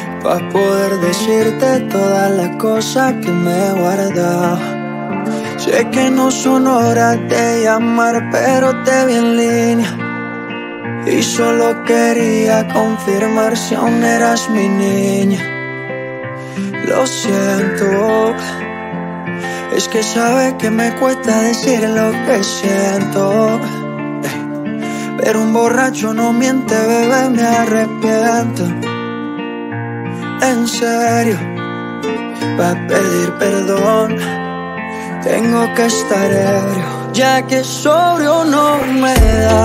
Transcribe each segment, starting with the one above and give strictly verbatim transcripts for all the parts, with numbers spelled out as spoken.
pa' poder decirte todas las cosas que me he guardado. Sé que no son horas de llamar, pero te vi en línea y solo quería confirmar si aún eras mi niña. Lo siento, es que sabes que me cuesta decir lo que siento, pero un borracho no miente, bebé, me arrepiento. En serio, pa' pedir perdón tengo que estar ebrio, ya que sobrio no me da.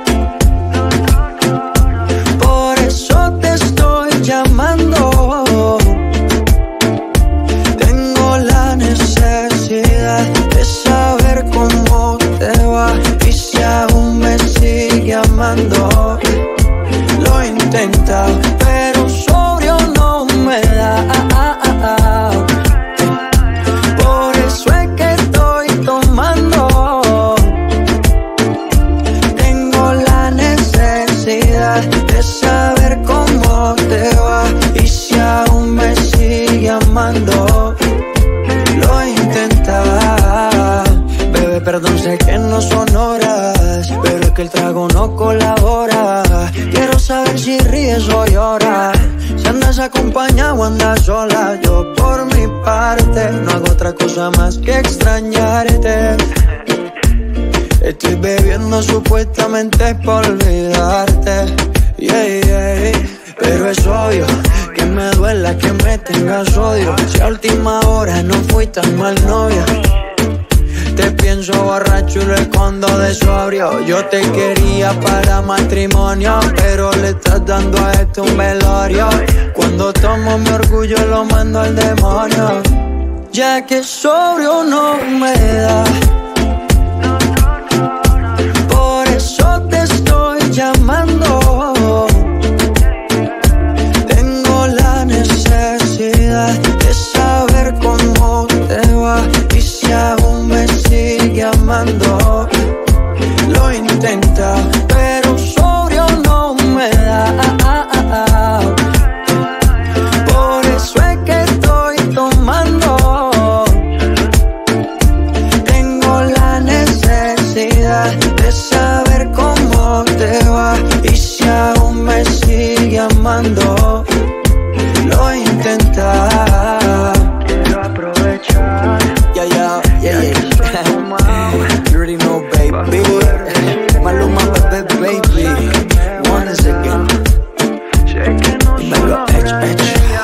Por eso te estoy llamando. Tengo la necesidad de saber cómo te va y si aún me sigue amando. Lo he intentado, pero sobrio no me da. Por eso es que estoy tomando. Tengo la necesidad de saber cómo te va y si aún me sigue amando. Lo he intentado, bebé, perdón, sé que no son horas, pero es que el trago no colabora. Quiero saber si ríes o lloras, si andas acompañado o andas sola. Yo por mi parte no hago otra cosa más que extrañarte. Estoy bebiendo supuestamente por olvidarte, yeah, yeah. Pero es obvio que me duela que me tengas odio. Si a última hora no fui tan mal novia, te pienso borracho y lo escondo de sobrio. Yo te quería para matrimonio, pero le estás dando a esto un velorio. Cuando tomo mi orgullo lo mando al demonio, ya que sobrio no me da. Por eso te estoy llamando. Tengo la necesidad de saber cómo te va y si aún me sigue amando. Lo intenta, pero sobrio no me da. Por eso es que estoy tomando. Tengo la necesidad de saber cómo te va y si aún me sigue amando. Lo intenta. Quiero aprovechar. Yeah, yeah, yeah, yeah. You already know, baby. Maluma, baby, baby. Once again. Dímelo, H, H.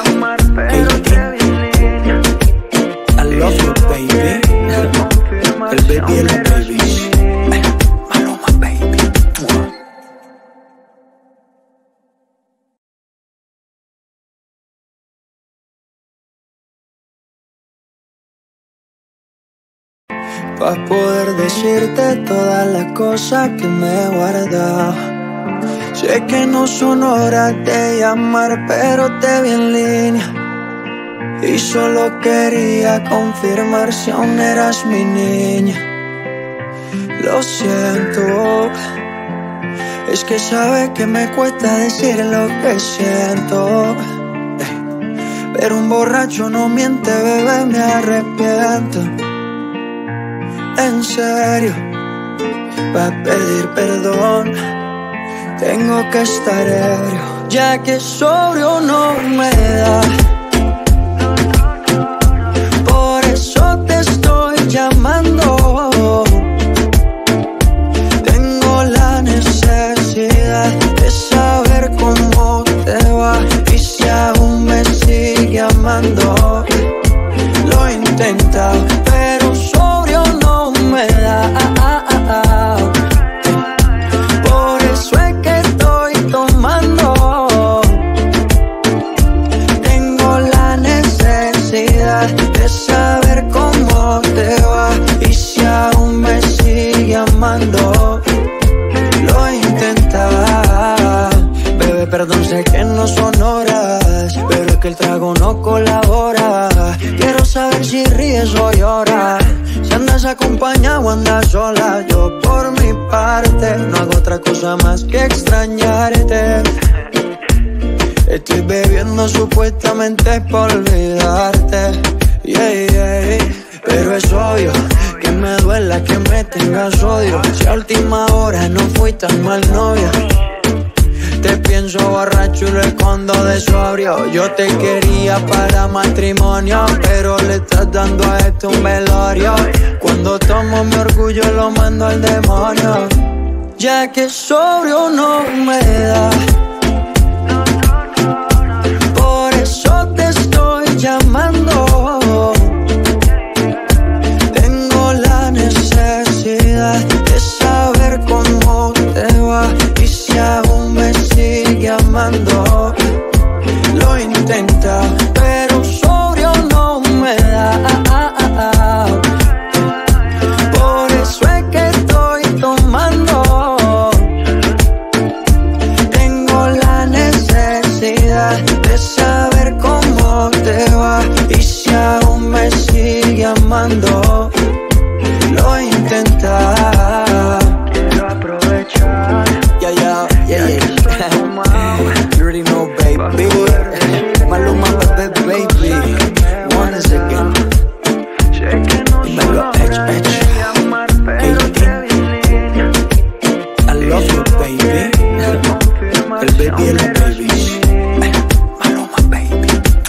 I love you, baby. El baby y la baby. Maluma, baby. Pa' poder decirte todas las cosas que me he guardado. Sé que no son horas de llamar, pero te vi en línea y solo quería confirmar si aún eras mi niña. Lo siento, es que sabes que me cuesta decir lo que siento, pero un borracho no miente, bebé, me arrepiento. En serio, pa' pedir perdón tengo que estar ebrio, ya que sobrio no me da. Por eso te estoy llamando. Tengo la necesidad de saber cómo te va y si aún me sigue amando. Lo he intentado, pero sobrio no me da. Por eso es que estoy tomando. Tengo la necesidad de saber cómo te va y si aún me sigue amando. Lo he intentado, bebé, perdón, sé que no son horas, pero es que el trago no colabora. Quiero saber si ríes o lloras, si andas acompañado o andas sola. Yo por mi parte no hago otra cosa más que extrañarte. Estoy bebiendo supuestamente por olvidarte, yeah, yeah. Pero es obvio que me duela que me tengas odio. Si a última hora no fui tan mal novia. Te pienso borracho y lo escondo de sobrio. Yo te quería para matrimonio, pero le estás dando a esto un velorio. Cuando tomo mi orgullo lo mando al demonio, ya que sobrio no me da. Por eso te estoy llamando. Tengo la necesidad de saber cómo te va y si aún me sigue amando. Lo intenta, pero sobrio no me da. Por eso es que estoy tomando. Tengo la necesidad de saber cómo te va y si aún me sigue amando. Lo intenta. Quiero aprovechar. Yeah, yeah, yeah, yeah. You already know, baby. Maluma, baby, baby. Once again. Dímelo, H, H. I love you, baby. El baby y la baby. Maluma, baby.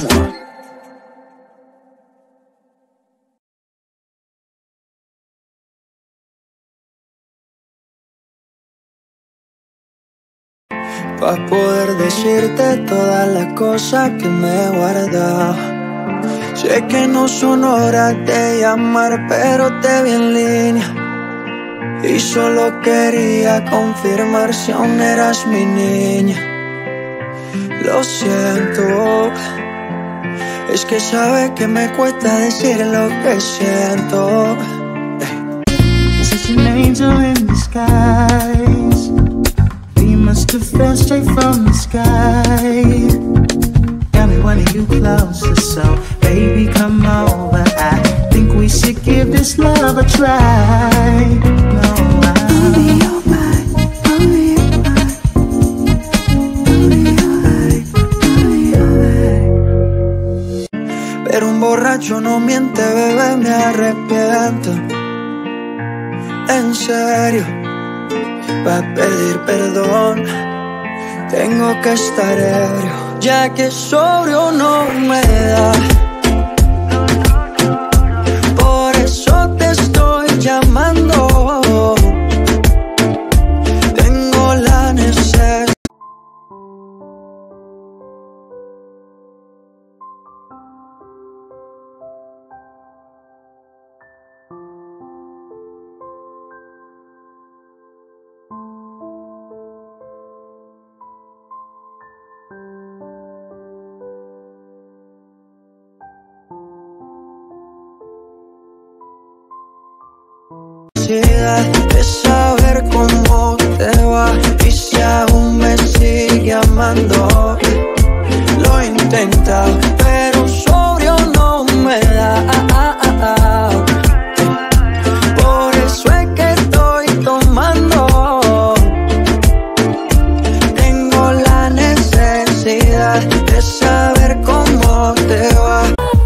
Pa' poder decirte todas las cosas que me he guardado. Sé que no son horas de llamar, pero te vi en línea y solo quería confirmar si aún eras mi niña. Lo siento, es que sabes que me cuesta decir lo que siento. Such an angel in disguise. Must have fell straight from the sky. Got me wanting you closer, so baby come over. I think we should give this love a try. No, I'll be alright, I'll be alright, I'll be alright, I'll be alright. Pero un borracho no miente, bebé, me arrepiento. En serio. Pa' pedir perdón tengo que estar ebrio, ya que sobrio no me da. Por eso te estoy llamando. Tengo la necesidad. De saber cómo te va y si aún me sigue amando. Lo intenta, pero sobrio no me da. Por eso es que estoy tomando. Tengo la necesidad de saber cómo te va.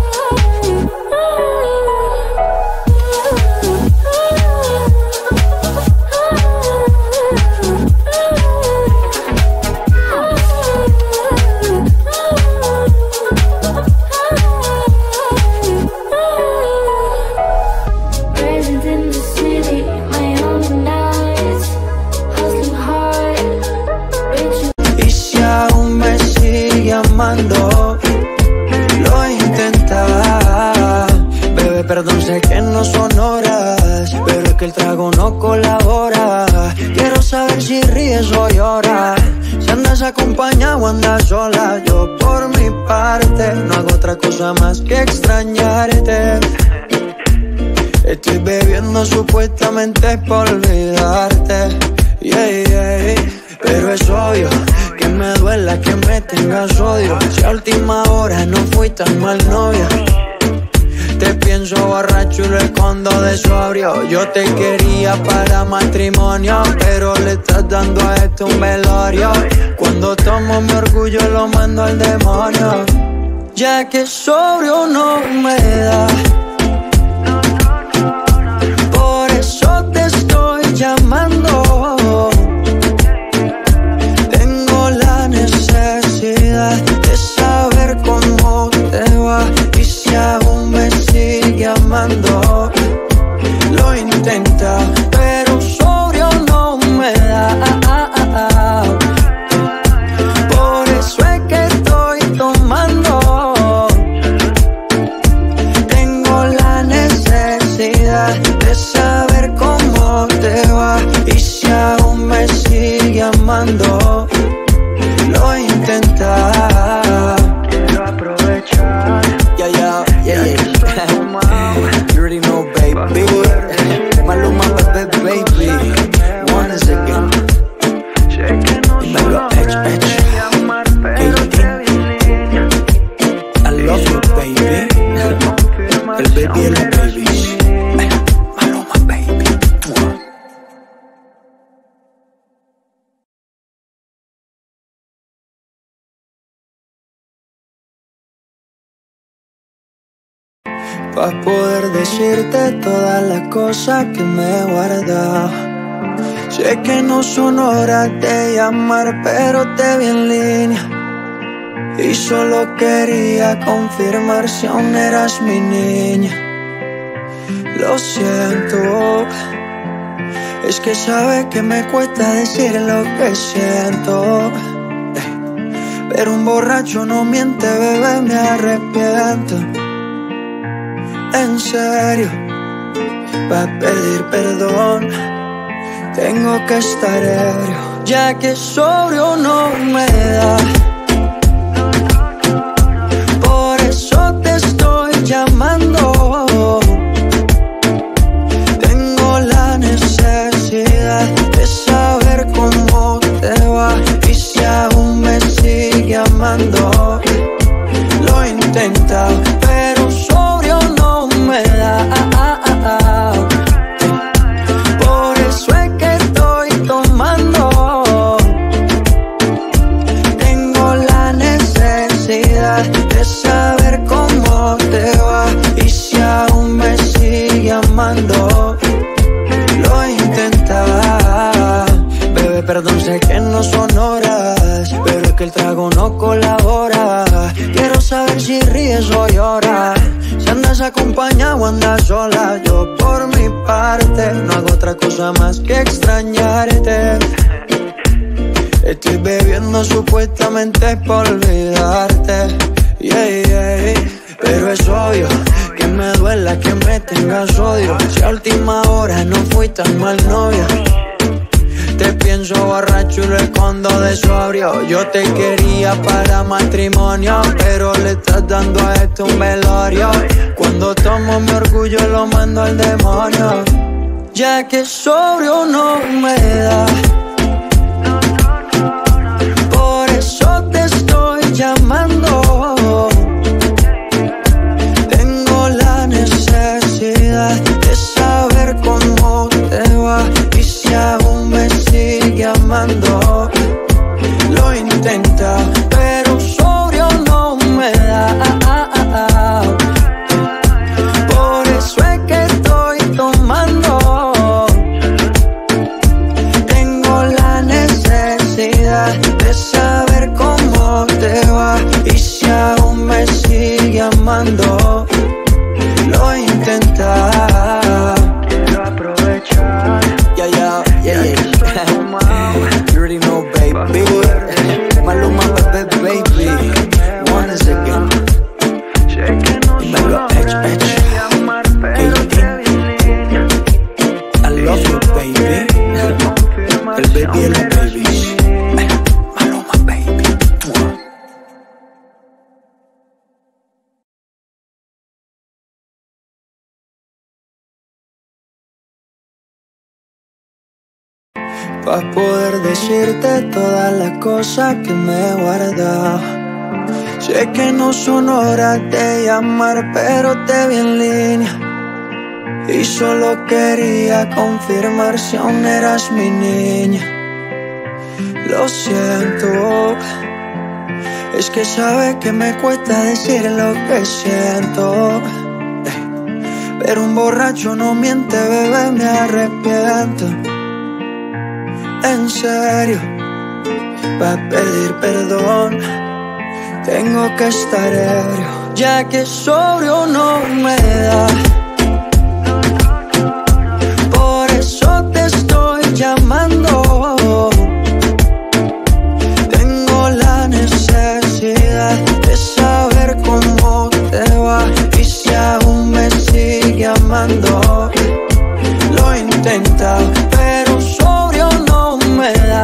Lo intenta, bebé, perdón, sé que no son horas, pero es que el trago no colabora. Quiero saber si ríes o lloras, si andas acompañado o andas sola. Yo por mi parte no hago otra cosa más que extrañarte. Estoy bebiendo supuestamente por olvidarte, yeah, yeah. Pero es obvio que me duela que me tengas odio. Si a última hora no fui tan mal novia. Te pienso borracho y lo escondo de sobrio. Yo te quería para matrimonio, pero le estás dando a esto un velorio. Cuando tomo mi orgullo lo mando al demonio, ya que sobrio no me da. Por eso te estoy llamando. Tengo la necesidad de saber cómo te va y si aún me sigue amando. Lo intenta, pero sobrio no me da. Por eso es que estoy tomando. Tengo la necesidad de saber cómo te va y si aún me sigue amando. Lo intenta. Quiero aprovechar. Yeah, yeah, yeah, yeah. You already know, baby. Maluma, baby, baby. One second. Dímelo, H, H. I love you, baby. El baby, el baby. Maluma, baby. Pa' poder decirte todas las cosas que me he guardado. Sé que no son horas de llamar, pero te vi en línea y solo quería confirmar si aún eras mi niña. Lo siento, es que sabes que me cuesta decir lo que siento, pero un borracho no miente, bebé, me arrepiento. En serio, pa' pedir perdón tengo que estar ebrio, ya que sobrio no me da. Por eso te estoy llamando. Tengo la necesidad de saber cómo te va y si aún me sigue amando. Lo intenta, pero sobrio no me da. Por eso es que estoy tomando. Tengo la necesidad de saber cómo te va y si aún me sigue amando. Lo intenta. Bebé, perdón, sé que no son horas, pero es que el trago no colabora. Quiero saber si ríes o lloras, si andas acompañado o andas sola. Yo por mi parte no hago otra cosa más que extrañarte. Estoy bebiendo supuestamente por olvidarte, yeah, yeah. Pero es obvio que me duela que me tengas odio. Si a última hora no fui tan mal novia. Te pienso borracho y lo escondo de sobrio. Yo te quería para matrimonio, pero le estás dando a esto un velorio. Cuando tomo mi orgullo lo mando al demonio, ya que sobrio no me da. Por eso te estoy llamando. Tengo la necesidad de saber cómo te va y si aún me sigue amando. Lo intenta, pero sobrio no me da. Por eso es que estoy tomando. Tengo la necesidad de saber cómo te va y si aún me sigue amando. Lo intenta. Quiero aprovechar. Yeah, yeah, yeah, yeah. You already know, baby. Maluma, baby, baby. One second. Dímelo, H, H. I love you, baby. El baby, el baby. Maluma, baby. Pa' poder decirte todas las cosas que me he guardado. Sé que no son horas de llamar, pero te vi en línea y solo quería confirmar si aún eras mi niña. Lo siento, es que sabe que me cuesta decir lo que siento, pero un borracho no miente, bebé, me arrepiento. En serio, para pedir perdón tengo que estar ebrio, ya que sobrio no me da. Por eso te estoy llamando. Tengo la necesidad de saber cómo te va y si aún me sigue amando. Lo he intentado, pero sobrio no me da.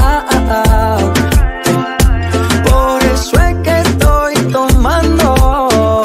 Por eso es que estoy tomando.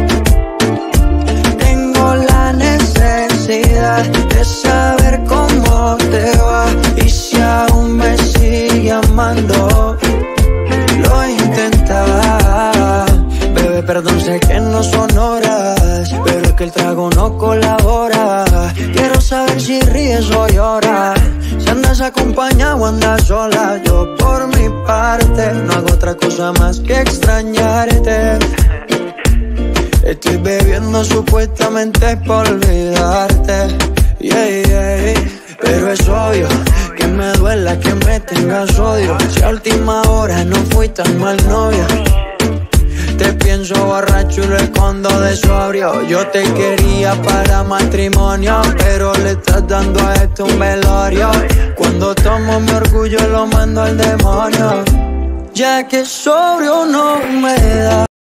Tengo la necesidad de saber cómo te va y si aún me sigue amando. Lo he intentado, bebé, perdón, sé que no son horas, pero es que el trago no colabora. Quiero saber si ríes o lloras, si andas acompañado o andas sola. Yo por mi parte no hago otra cosa más que extrañarte. Estoy bebiendo supuestamente por olvidarte, yeah, yeah. Pero es obvio que me duela que me tengas odio. Si a última hora no fui tan mal novia, te pienso borracho y lo escondo de sobrio. Yo te quería para matrimonio, pero le estás dando a esto un velorio. Cuando tomo mi orgullo lo mando al demonio, ya que sobrio no me da.